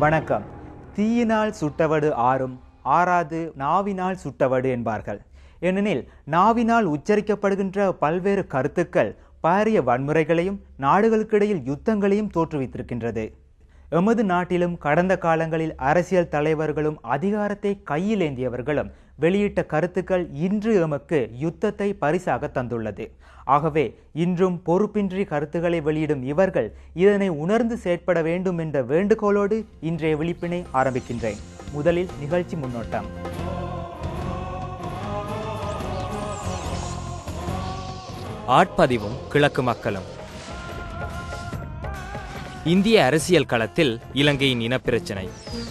வணக்கம். தீயினால் சுட்டவடு ஆறும் ஆறாது நாவினால் சுட்டவடு என்பார்கள். ஏனெனில் நாவினால் உச்சரிக்கப்படுகின்ற பல்வேறு கருத்துக்கள் பாரிய வன்முறைகளையும் நாடுகளுக்கிடையில் யுத்தங்களையும் தோற்றுவித்திருக்கின்றது. எமது நாட்டிலும் கடந்த காலங்களில் அரசியல் தலைவர்களும் அதிகாரத்தை கையில் ஏந்தியவர்களும் வெளியிட்ட கருத்துக்கள் இன்று எமக்கு யுத்தத்தை பரிசாக தந்துள்ளது. ஆகவே இன்றும் பொறுப்பின்றி கருத்துக்களை வெளியிடும் இவர்கள் இதனை உணர்ந்து செயற்பட வேண்டும் என்ற வேண்டுகோளோடு இன்றைய விழிப்பினை ஆரம்பிக்கின்றேன். முதலில் நிகழ்ச்சி முன்னோட்டம். ஆட்பதிவும் கிழக்கு மக்களும். இந்திய அரசியல் களத்தில் இலங்கையின் இனப்பிரச்சினை.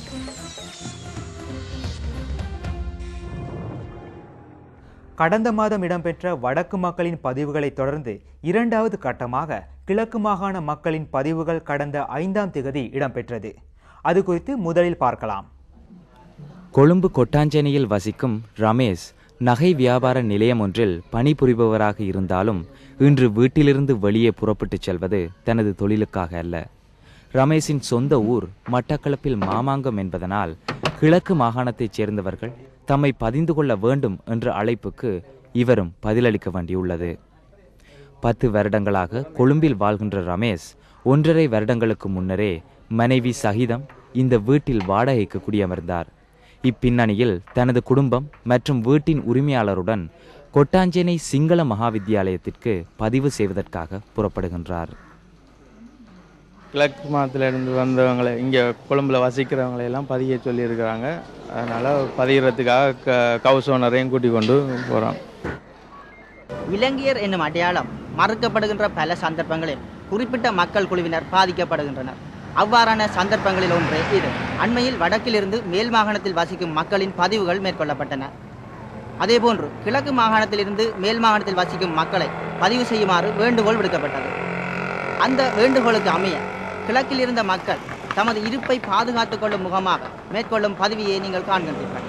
கடந்த மாதம் இடம்பெற்ற வடக்கு மக்களின் பதிவுகளை தொடர்ந்து இரண்டாவது கட்டமாக கிழக்கு மாகாண மக்களின் பதிவுகள் கடந்த 5ஆம் திகதி இடம்பெற்றது. அது குறித்து முதலில் பார்க்கலாம். கொழும்பு கொட்டாஞ்சேனையில் வசிக்கும் ரமேஷ் நகை வியாபார நிலையம் ஒன்றில் பணிபுரிபவராக இருந்தாலும் இன்று வீட்டிலிருந்து வெளியே புறப்பட்டுச் செல்வது தனது தொழிலுக்காக அல்ல. ரமேஷின் சொந்த ஊர் மட்டக்களப்பில் மாமாங்கம் என்பதனால் கிழக்கு மாகாணத்தைச் சேர்ந்தவர்கள் தம்மை பதிந்து கொள்ள வேண்டும் என்ற அழைப்புக்கு இவரும் பதிலளிக்க வேண்டியுள்ளது. 10 வருடங்களாக கொழும்பில் வாழ்கின்ற ரமேஷ் 1.5 வருடங்களுக்கு முன்னரே மனைவி சகிதம் இந்த வீட்டில் வாடகைக்கு குடியமர்ந்தார். இப்பின்னணியில் தனது குடும்பம் மற்றும் வீட்டின் உரிமையாளருடன் கொட்டாஞ்சேனை சிங்கள மகாவித்தியாலயத்திற்கு பதிவு செய்வதற்காக புறப்படுகின்றார். கிழக்கு மாநிலத்திலிருந்து வந்தவங்களை இங்கே கொழும்புல வசிக்கிறவங்களை எல்லாம் பதிய சொல்லியிருக்கிறாங்க. அதனால் பதிகிறதுக்காக ஹவுஸ் ஓனரையும் கூட்டிக் கொண்டு போகிறோம். இலங்கையர் என்னும் அடையாளம் மறுக்கப்படுகின்ற பல சந்தர்ப்பங்களில் குறிப்பிட்ட மக்கள் குழுவினர் பாதிக்கப்படுகின்றனர். அவ்வாறான சந்தர்ப்பங்களில் ஒன்றே இது. அண்மையில் வடக்கிலிருந்து மேல் மாகாணத்தில் வசிக்கும் மக்களின் பதிவுகள் மேற்கொள்ளப்பட்டன. அதேபோன்று கிழக்கு மாகாணத்திலிருந்து மேல் மாகாணத்தில் வசிக்கும் மக்களை பதிவு செய்யுமாறு வேண்டுகோள் விடுக்கப்பட்டது. அந்த வேண்டுகோளுக்கு அமைய கிழக்கில் இருந்த மக்கள் தமது இருப்பை பாதுகாத்துக் கொள்ளும் முகமாக மேற்கொள்ளும் பதிவியை நீங்கள் காண்கின்றீர்கள்.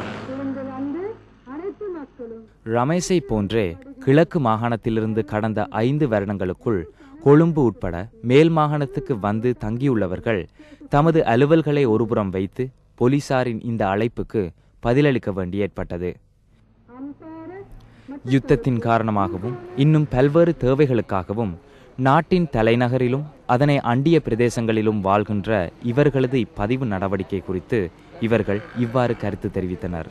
ரமேஷை போன்றே கிழக்கு மாகாணத்திலிருந்து கடந்த 5 வருடங்களுக்குள் கொழும்பு உட்பட மேல் மாகாணத்துக்கு வந்து தங்கியுள்ளவர்கள் தமது அலுவல்களை ஒருபுறம் வைத்து போலீசாரின் இந்த அழைப்புக்கு பதிலளிக்க வேண்டி ஏற்பட்டது. யுத்தத்தின் காரணமாகவும் இன்னும் பல்வேறு தேவைகளுக்காகவும் நாட்டின் தலைநகரிலும் அதனை அண்டிய பிரதேசங்களிலும் வாழ்கின்ற இவர்களது இப்பதிவு நடவடிக்கை குறித்து இவர்கள் இவ்வாறு கருத்து தெரிவித்தனர்.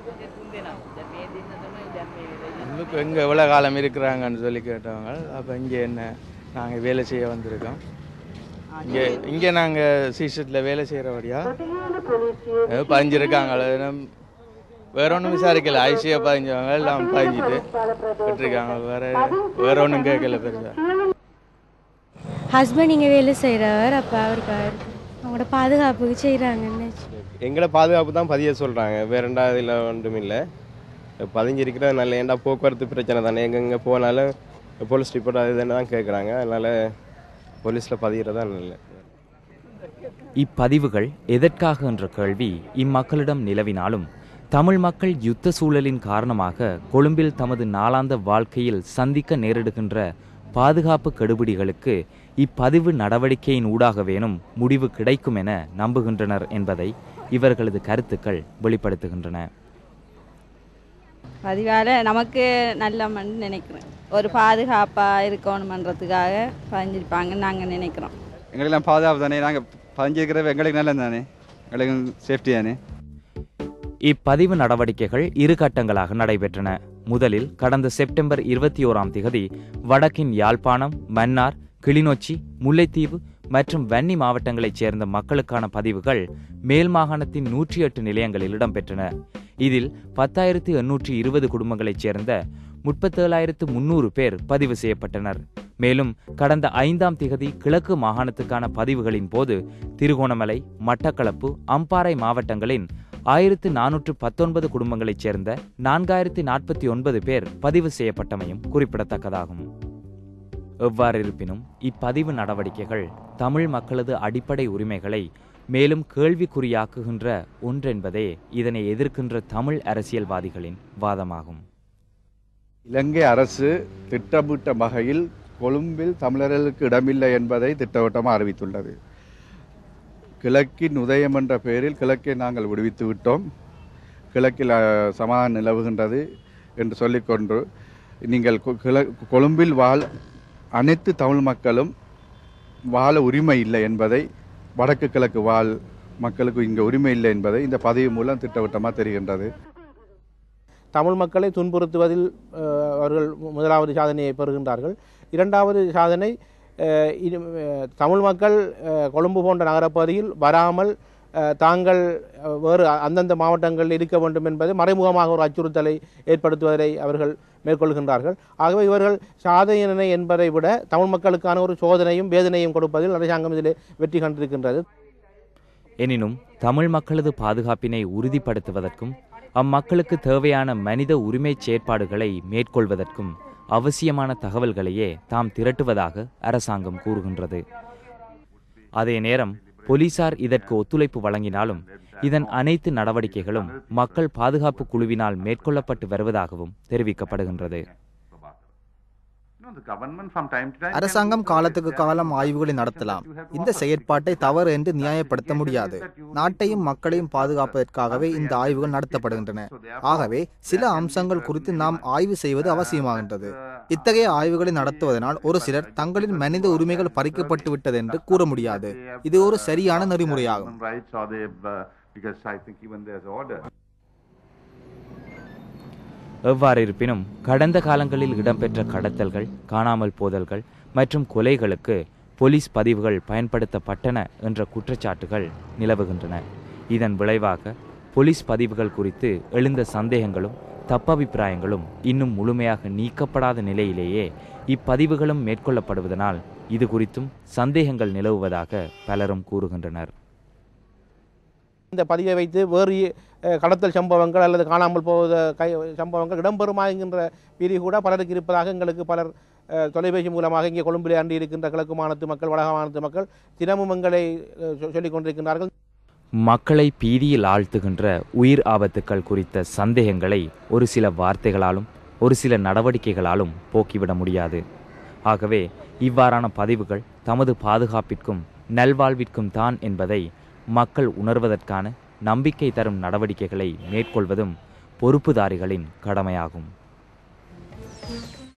இங்கே எவ்வளோ காலம் இருக்கிறாங்கன்னு சொல்லி கேட்டவங்க, அப்போ இங்கே என்ன நாங்கள் வேலை செய்ய வந்திருக்கோம். இங்கே நாங்கள் சீசட்டில் வேலை செய்கிறபடியா பதிஞ்சிருக்காங்க. வேற ஒன்றும் விசாரிக்கல. ஐசியா பதிஞ்சவங்க எல்லாம் பதிஞ்சிட்டு விட்டுருக்காங்க. வேற ஒன்றும் கேட்கல பெருசா. ஹஸ்பண்ட் இங்கே வேலை செய்கிறவர். அப்போ அவருக்கு அவங்களோட பாதுகாப்புக்கு செய்கிறாங்கன்னு. எங்களை பாதுகாப்பு தான் பதிய சொல்கிறாங்க. வேற ரெண்டாவது இல்லை ஒன்றும் இல்லை. பதிஞ்சிருக்கிறது நல்ல. ஏண்டா போக்குவரத்து பிரச்சனை தானே. எங்கெங்கே போனாலும் போலீஸ் ரிப்போர்ட் அது தானே தான் கேட்குறாங்க. அதனால் போலீஸில் பதிகிறதா நல்ல. இப்பதிவுகள் எதற்காக என்ற கேள்வி இம்மக்களிடம் நிலவினாலும் தமிழ் மக்கள் யுத்த சூழலின் காரணமாக கொழும்பில் தமது நாளாந்த வாழ்க்கையில் சந்திக்க நேரிடுகின்ற பாதுகாப்பு கெடுபிடிகளுக்கு இப்பதிவு நடவடிக்கையின் ஊடாகவேனும் முடிவு கிடைக்கும் என நம்புகின்றனர் என்பதை இவர்களது கருத்துக்கள் வெளிப்படுத்துகின்றன. பதிவால் நமக்கு நல்லமன்னு நினைக்கிறேன். ஒரு பாதுகாப்பாக இருக்கணுமன்றதுக்காக பதிஞ்சிருப்பாங்கன்னு நாங்கள் நினைக்கிறோம். எங்களுக்கெல்லாம் பாதுகாப்பு தானே. நாங்கள் பதிஞ்சிருக்கிறது எங்களுக்கு நல்லது தானே. எங்களுக்கு சேஃப்டி தானே. இப்பதிவு நடவடிக்கைகள் 2 கட்டங்களாக நடைபெற்றன. முதலில் கடந்த செப்டம்பர் 21ஆம் திகதி வடக்கின் யாழ்ப்பாணம், மன்னார், கிளிநொச்சி, முல்லைத்தீவு மற்றும் வன்னி மாவட்டங்களைச் சேர்ந்த மக்களுக்கான பதிவுகள் மேல் மாகாணத்தின் 108 நிலையங்களில் இடம்பெற்றன. இதில் 10,820 குடும்பங்களைச் சேர்ந்த 37,300 பேர் பதிவு செய்யப்பட்டனர். மேலும் கடந்த 5ஆம் திகதி கிழக்கு மாகாணத்துக்கான பதிவுகளின் போது திருகோணமலை, மட்டக்களப்பு, அம்பாறை மாவட்டங்களின் 1,419 குடும்பங்களைச் சேர்ந்த 4,049 பேர் பதிவு செய்யப்பட்டமையும் குறிப்பிடத்தக்கதாகும். எவ்வாறு இருப்பினும் இப்பதிவு நடவடிக்கைகள் தமிழ் மக்களது அடிப்படை உரிமைகளை மேலும் கேள்விக்குறியாக்குகின்ற ஒன்றென்பதே இதனை எதிர்க்கின்ற தமிழ் அரசியல்வாதிகளின் வாதமாகும். இலங்கை அரசு திட்டமிட்ட வகையில் கொழும்பில் தமிழர்களுக்கு இடமில்லை என்பதை திட்டவட்டமாக அறிவித்துள்ளது. கிழக்கின் உதயம் என்ற பெயரில் கிழக்கை நாங்கள் விடுவித்து விட்டோம். கிழக்கில் சமாதானம் நிலவுகின்றது என்று சொல்லிக்கொண்டு நீங்கள் கொழும்பில் அனைத்து தமிழ் மக்களும் வாழ உரிமை இல்லை என்பதை, வடக்கு கிழக்கு மக்களுக்கு இங்கே உரிமை இல்லை என்பதை இந்த பதிவு மூலம் திட்டவட்டமாக தெரிகின்றது. தமிழ் மக்களை துன்புறுத்துவதில் அவர்கள் முதலாவது சாதனையை பெறுகின்றார்கள். இரண்டாவது சாதனை, தமிழ் மக்கள் கொழும்பு போன்ற நகரப்பகுதியில் வராமல் தாங்கள் வேறு அந்தந்த மாவட்டங்களில் இருக்க வேண்டும் என்பதை மறைமுகமாக ஒரு அச்சுறுத்தலை ஏற்படுத்துவதை அவர்கள் மேற்கொள்கின்றார்கள். ஆகவே இவர்கள் சாதனை என்பதை விட தமிழ் மக்களுக்கான ஒரு சோதனையும் வேதனையும் கொடுப்பதில் அரசாங்கம் இதிலே வெற்றி கண்டிருக்கின்றது. எனினும் தமிழ் மக்களது பாதுகாப்பினை உறுதிப்படுத்துவதற்கும் அம்மக்களுக்கு தேவையான மனித உரிமை செயற்பாடுகளை மேற்கொள்வதற்கும் அவசியமான தகவல்களையே தாம் திரட்டுவதாக அரசாங்கம் கூறுகின்றது. அதே நேரம் போலீசார் இதற்கு ஒத்துழைப்பு வழங்கினாலும் இதன் அனைத்து நடவடிக்கைகளும் மக்கள் பாதுகாப்பு குழுவினால் மேற்கொள்ளப்பட்டு வருவதாகவும் தெரிவிக்கப்படுகின்றது. அரசாங்கம் காலத்துக்கு காலம் ஆய்வுகளை நடத்தலாம். இந்த செயற்பாட்டை தவறு என்று நியாயப்படுத்த முடியாது. நாட்டையும் மக்களையும் பாதுகாப்பதற்காகவே இந்த ஆய்வுகள் நடத்தப்படுகின்றன. ஆகவே சில அம்சங்கள் குறித்து நாம் ஆய்வு செய்வது அவசியமாகின்றது. இத்தகைய ஆய்வுகளை நடத்துவதனால் ஒரு சிலர் தங்களின் மனித உரிமைகள் பறிக்கப்பட்டு விட்டது என்று கூற முடியாது. இது ஒரு சரியான நெறிமுறையாகும். எவ்வாறு இருப்பினும் கடந்த காலங்களில் இடம்பெற்ற கடத்தல்கள், காணாமல் போதல்கள் மற்றும் கொலைகளுக்கு போலீஸ் பதிவுகள் பயன்படுத்தப்பட்டன என்ற குற்றச்சாட்டுகள் நிலவுகின்றன. இதன் விளைவாக போலீஸ் பதிவுகள் குறித்து எழுந்த சந்தேகங்களும் தப்பபிப்பிராயங்களும் இன்னும் முழுமையாக நீக்கப்படாத நிலையிலேயே இப்பதிவுகளும் மேற்கொள்ளப்படுவதனால் இது குறித்தும் சந்தேகங்கள் நிலவுவதாக பலரும் கூறுகின்றனர். இந்த பதிவை வைத்து வேறு கடத்தல் சம்பவங்கள் அல்லது காணாமல் போவத சம்பவங்கள் இடம்பெறுமா என்கின்ற பீதி கூட பலருக்கு இருப்பதாக எங்களுக்கு பலர் தொலைபேசி மூலமாக இங்கே கொழும்பிலே அண்டி இருக்கின்ற கிழக்கு மாநிலத்து மக்கள், வடக்கு மாநிலத்து மக்கள் தினமும் எங்களை சொல்லிக் கொண்டிருக்கின்றார்கள். மக்களை பீதியில் ஆழ்த்துகின்ற உயிர் ஆபத்துக்கள் குறித்த சந்தேகங்களை ஒரு சில வார்த்தைகளாலும் ஒரு சில நடவடிக்கைகளாலும் போக்கிவிட முடியாது. ஆகவே இவ்வாறான பதிவுகள் தமது பாதுகாப்பிற்கும் நல்வாழ்விற்கும் தான் என்பதை மக்கள் உணர்வதற்கான நம்பிக்கை தரும் நடவடிக்கைகளை மேற்கொள்வதும் பொறுப்புதாரிகளின் கடமையாகும்.